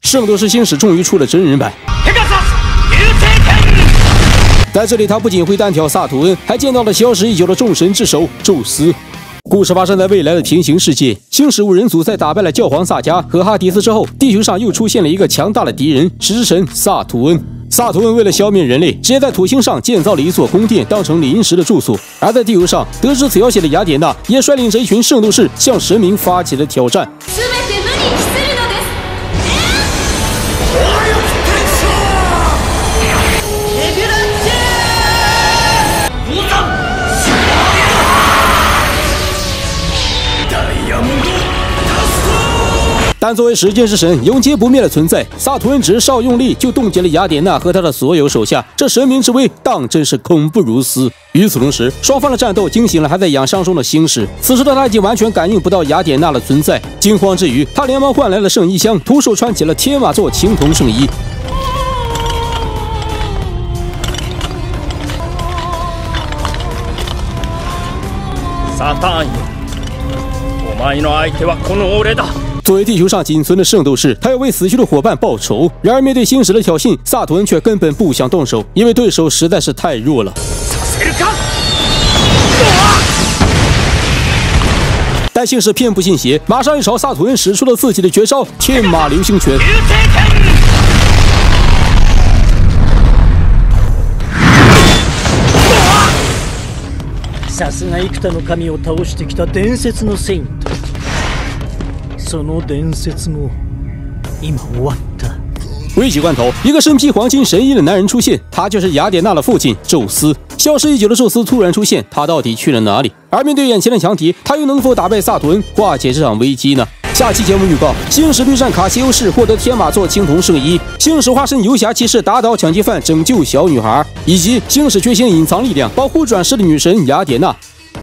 圣斗士星矢终于出了真人版。在这里，他不仅会单挑萨图恩，还见到了消失已久的众神之首宙斯。故事发生在未来的平行世界，星矢五人组在打败了教皇萨迦和哈迪斯之后，地球上又出现了一个强大的敌人——食神萨图恩。萨图恩为了消灭人类，直接在土星上建造了一座宫殿，当成临时的住宿。而在地球上，得知此消息的雅典娜也率领着一群圣斗士向神明发起了挑战。但作为时间之神，永劫不灭的存在，萨图恩只稍用力就冻结了雅典娜和他的所有手下，这神明之威当真是恐怖如斯。与此同时，双方的战斗惊醒了还在养伤中的星矢，此时的他已经完全感应不到雅典娜的存在，惊慌之余，他连忙换来了圣衣箱，徒手穿起了天马座青铜圣衣。 サターンよ、お前の相手はこの俺だ。 作为地球上仅存的圣斗士，他要为死去的伙伴报仇。然而面对星矢的挑衅，萨图恩却根本不想动手，因为对手实在是太弱了。但星矢偏不信邪，马上又朝萨图恩使出了自己的绝招——天马流星拳。 さすが幾多の神を倒してきた伝説のセイント。その伝説も今終わった。 危急关头，一个身披黄金神衣的男人出现，他就是雅典娜的父亲宙斯。消失已久的宙斯突然出现，他到底去了哪里？而面对眼前的强敌，他又能否打败萨图恩，化解这场危机呢？下期节目预告：星矢对战卡西欧市，获得天马座青铜圣衣；星矢化身游侠骑士，打倒抢劫犯，拯救小女孩；以及星矢觉醒隐藏力量，保护转世的女神雅典娜。